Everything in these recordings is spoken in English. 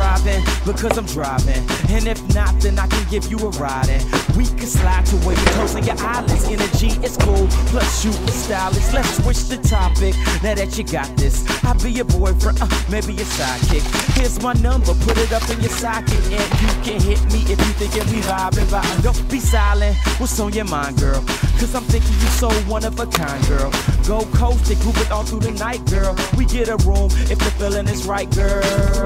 driving? Because I'm driving. And if not, then I can give you a ride. And we can slide to where your toes and your eyelids. Energy is cool, plus you a stylist. Let's switch the topic, now that you got this. I'll be your boyfriend, maybe your sidekick. Here's my number, put it up in your socket. And you can hit me if you thinking we vibing. Don't be silent, what's on your mind, girl? Cause I'm thinking you so one of a kind, girl. Go coast and group it all through the night, girl. We get a room if the feeling is right, girl.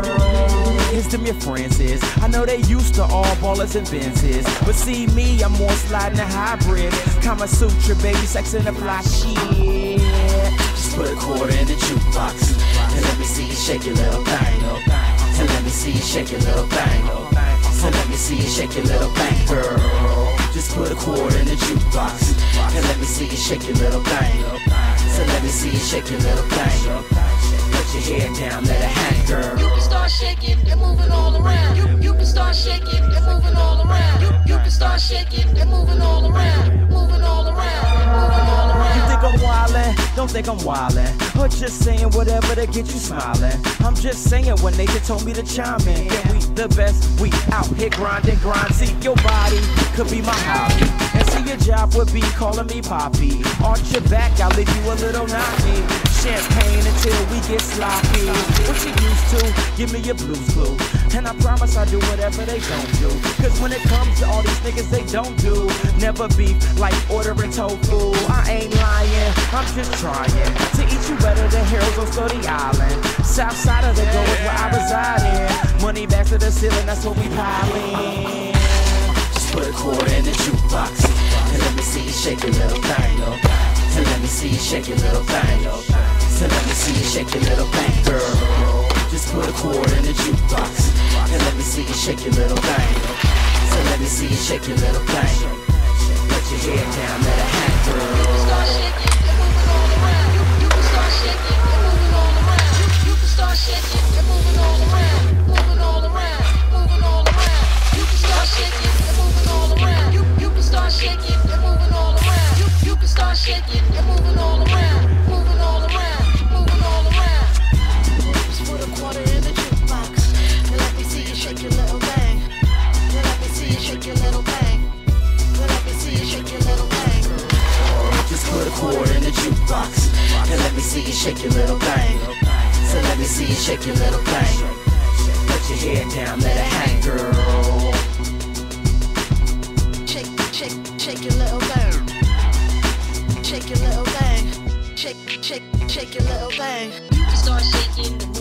Here's them your friends is. I know they used to all ballers and Benzes, but see me, I'm more sliding a hybrid. Kama Sutra, baby, sex in a fly shit. Just put a quarter in the jukebox and let me see you shake your little thing. And let me see you shake your little thing. So let me see you shake your little thing, girl. Just put a quarter in the jukebox and let me see you shake your little thing. So let me see you shake your little thing. Put your hair down, let it hang, girl. You can start shaking and moving all around. You can start shaking and moving all around. You can start shaking and moving all around. Moving all around. Moving all around. You think I'm wildin'? Don't think I'm wildin'. Or just saying whatever to get you smiling. I'm just saying when Nathan told me to chime in. Yeah, we the best, we out here grinding, grind. See, your body could be my hobby. And see, your job would be calling me Poppy. Arch your back, I'll leave you a little naughty. Champagne until we get sloppy. What you used to, give me your blues clue. And I promise I'll do whatever they don't do. Cause when it comes to all these niggas, they don't do. Never beef like ordering tofu. I ain't lying, I'm just trying to eat you better than heroes on Scotty Island. South side of the globe is where I reside in. Money back to the ceiling, that's what we piling. Just put a quarter in the jukebox and let me see you shake your little thing. And let me see you shake your little thing. So let me see you shake your little thing, girl. Just put a quarter in the jukebox and let me see you shake your little thing. So let me see you shake your little thing. Let your hair down, let it hang, girl. You can start shaking and moving all around. You can start shaking and moving all around. You can start shaking and moving all around. Moving all around. Moving all around. You can start shaking and moving all around. You can start shaking and moving all around. You can start shaking and moving all around. Moving all around. Moving all around. Just put a quarter in the jukebox and let me see you shake your little thing. And let me see you shake your little thing. And let me see you shake your little thing. Just put a quarter in the jukebox and let me see you shake your little thing. So let me see you shake your little thing. Put your hair down, let it hang, girl. Shake your little thing. Shake your little thing. Shake your little thing. You can start shaking.